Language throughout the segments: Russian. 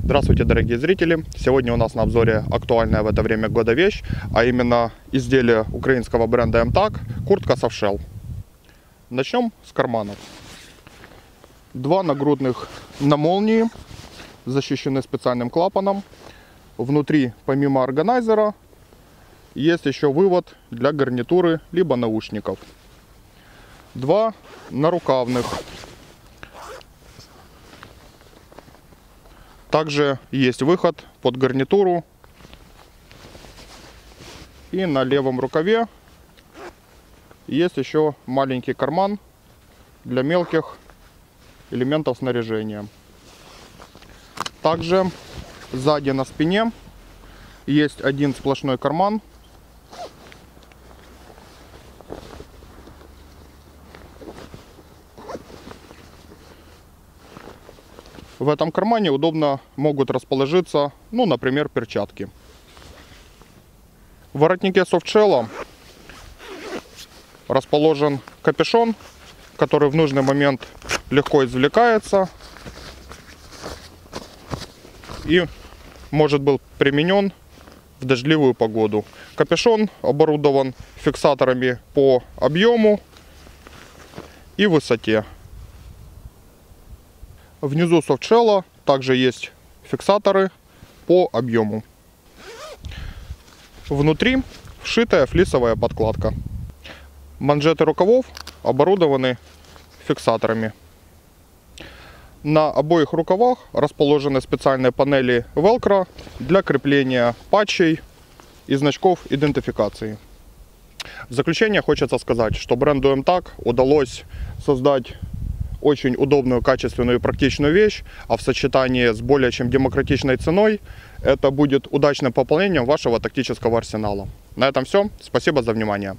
Здравствуйте, дорогие зрители! Сегодня у нас на обзоре актуальная в это время года вещь, а именно изделие украинского бренда МТАК, куртка Soft Shell. Начнем с карманов. Два нагрудных на молнии, защищены специальным клапаном. Внутри, помимо органайзера, есть еще вывод для гарнитуры либо наушников. Два нарукавных. Также есть выход под гарнитуру. И на левом рукаве есть еще маленький карман для мелких элементов снаряжения. Также сзади на спине есть один сплошной карман. В этом кармане удобно могут расположиться, например, перчатки. В воротнике Soft Shell расположен капюшон, который в нужный момент легко извлекается и может быть применен в дождливую погоду. Капюшон оборудован фиксаторами по объему и высоте. Внизу Soft Shell также есть фиксаторы по объему. Внутри вшитая флисовая подкладка. Манжеты рукавов оборудованы фиксаторами. На обоих рукавах расположены специальные панели Velcro для крепления патчей и значков идентификации. В заключение хочется сказать, что бренду МТАК удалось создать очень удобную, качественную и практичную вещь, а в сочетании с более чем демократичной ценой это будет удачным пополнением вашего тактического арсенала. На этом все. Спасибо за внимание.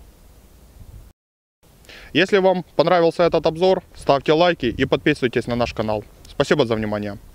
Если вам понравился этот обзор, ставьте лайки и подписывайтесь на наш канал. Спасибо за внимание.